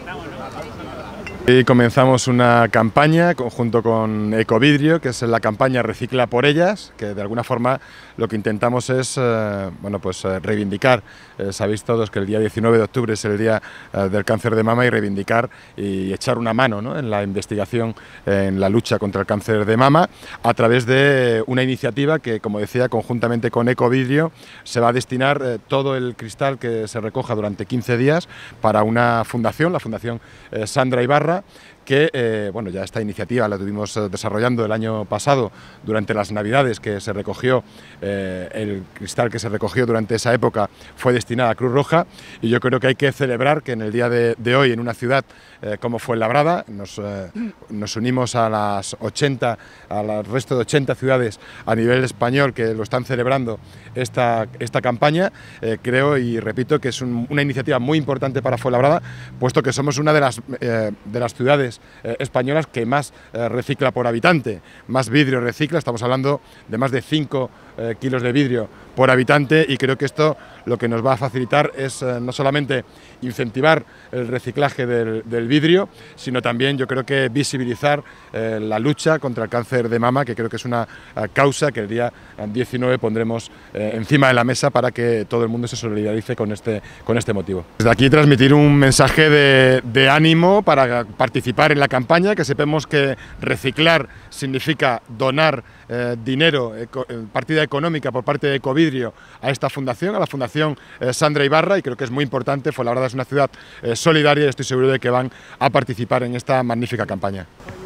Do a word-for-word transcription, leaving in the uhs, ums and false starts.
Y comenzamos una campaña junto con Ecovidrio, que es la campaña Recicla por Ellas, que de alguna forma lo que intentamos es eh, bueno, pues, eh, reivindicar. Eh, sabéis todos que el día diecinueve de octubre es el día eh, del cáncer de mama, y reivindicar y echar una mano, ¿no?, en la investigación, eh, en la lucha contra el cáncer de mama, a través de una iniciativa que, como decía, conjuntamente con Ecovidrio se va a destinar eh, todo el cristal que se recoja durante quince días para una fundación, la Fundación eh, Sandra Ibarra, que eh, bueno, ya esta iniciativa la tuvimos eh, desarrollando el año pasado durante las Navidades, que se recogió, eh, el cristal que se recogió durante esa época fue destinado a Cruz Roja, y yo creo que hay que celebrar que en el día de, de hoy, en una ciudad eh, como Fuenlabrada, nos, eh, nos unimos a las ochenta, al resto de ochenta ciudades a nivel español que lo están celebrando esta, esta campaña. Eh, creo y repito que es un, una iniciativa muy importante para Fuenlabrada, puesto que somos una de las, eh, de las ciudades Eh, españolas que más eh, recicla por habitante, más vidrio recicla. Estamos hablando de más de cinco eh, kilos de vidrio por habitante, y creo que esto lo que nos va a facilitar es eh, no solamente incentivar el reciclaje del, del vidrio, sino también, yo creo que visibilizar eh, la lucha contra el cáncer de mama, que creo que es una eh, causa que el día diecinueve pondremos eh, encima de la mesa para que todo el mundo se solidarice con este, con este motivo. Desde aquí transmitir un mensaje de, de ánimo para participar en la campaña, que sepamos que reciclar significa donar eh, dinero, eh, partida económica por parte de Ecovidrio a esta fundación, a la Fundación eh, Sandra Ibarra, y creo que es muy importante. Fuenlabrada es una ciudad eh, solidaria, y estoy seguro de que van a participar en esta magnífica campaña.